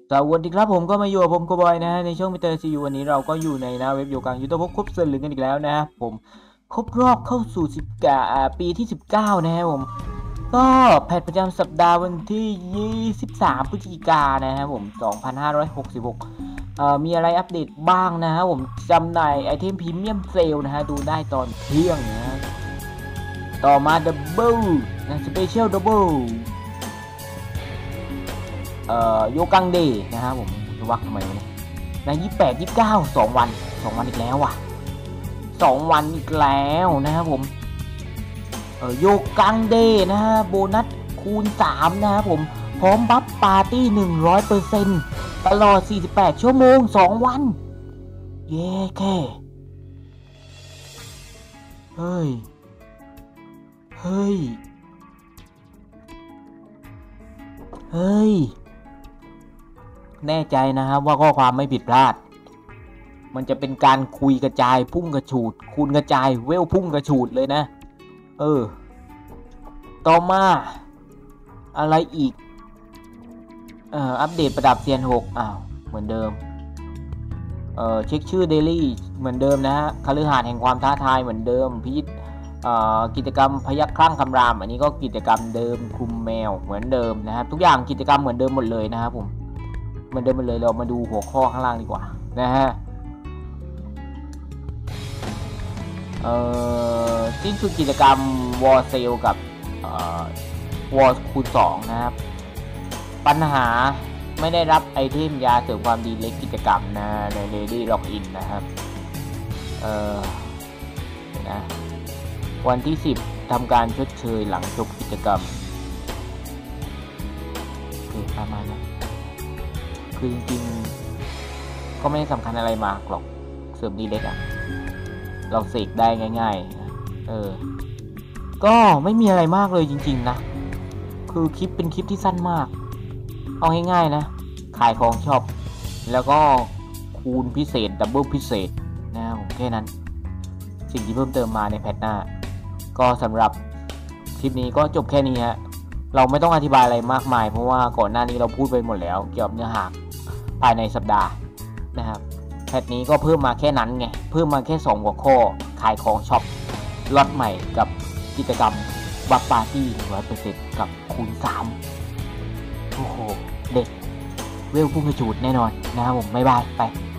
สวัสดีครับผมก็มาอยู่กับผมโกบอยนะฮะในช่องมิเตอร์ซีวันนี้เราก็อยู่ในเว็บอยู่กลางยูทูบครบเซนลึงกันอีกแล้วนะผมครบรอบเข้าสู่ปีที่19นะฮะผมก็แพทประจำสัปดาห์วันที่23พฤศจิกายนนะฮะผม2566มีอะไรอัปเดตบ้างนะฮะผมจำหน่ายไอเทมพรีเมียมเซลนะฮะดูได้ตอนเที่ยงนะฮะต่อมาดับเบิลนะสเปเชียลดับเบิลโยกังเดย์นะครับผมจะวักทำไมวะเนี่ยใน28 29 2 วันอีกแล้วว่ะ2 วันอีกแล้วนะครับผมโยกังเดย์นะฮะโบนัสคูณ3นะครับผมพร้อมบัฟปาร์ตี้ 100% ตลอด48 ชั่วโมง2 วันเย้แค่เฮ้ยแน่ใจนะครับว่าข้อความไม่ผิดพลาดมันจะเป็นการคุยกระจายพุ่งกระฉูดคูณกระจายเวลพุ่งกระฉูดเลยนะต่อมาอะไรอีกอัปเดตประดับเซียน6เหมือนเดิมเช็คชื่อเดลี่เหมือนเดิมนะฮะคฤหาสน์แห่งความท้าทายเหมือนเดิมพิษกิจกรรมพยัคฆ์คลั่งคำรามอันนี้ก็กิจกรรมเดิมคุมแมวเหมือนเดิมนะครับทุกอย่างกิจกรรมเหมือนเดิมหมดเลยนะครับผมเหมือนเดิมหมดเลยเรามาดูหัวข้อข้างล่างดีกว่านะฮะสิ้นสุดกิจกรรมวอร์เซลกับวอร์คูณ2นะครับปัญหาไม่ได้รับไอเทมยาเสริมความดีเล็กกิจกรรมนะใน Lady Login นะครับนะวันที่10ทำการชดเชยหลังจบกิจกรรมคือประมาณนั้นคือจริงๆก็ไม่ได้สำคัญอะไรมากหรอกเสริมดีเล็กเราเสกได้ง่ายๆก็ไม่มีอะไรมากเลยจริงๆนะคือคลิปเป็นคลิปที่สั้นมากเอาง่ายๆนะขายของช็อปแล้วก็คูณพิเศษดับเบิลพิเศษนะผมแค่นั้นสิ่งที่เพิ่มเติมมาในแพทหน้าก็สำหรับคลิปนี้ก็จบแค่นี้ฮะเราไม่ต้องอธิบายอะไรมากมายเพราะว่าก่อนหน้านี้เราพูดไปหมดแล้วเกี่ยวกับเนื้อหาภายในสัปดาห์นะครับแพทนี้ก็เพิ่มมาแค่นั้นไงเพิ่มมาแค่2หัวข้อขายของช็อปล็อตใหม่กับกิจกรรมบัฟปาร์ตี้ 100% กับคูณ3โอ้โหเด็กเวลพุ่งกระฉูดแน่นอนนะครับผมบ๊ายบายไป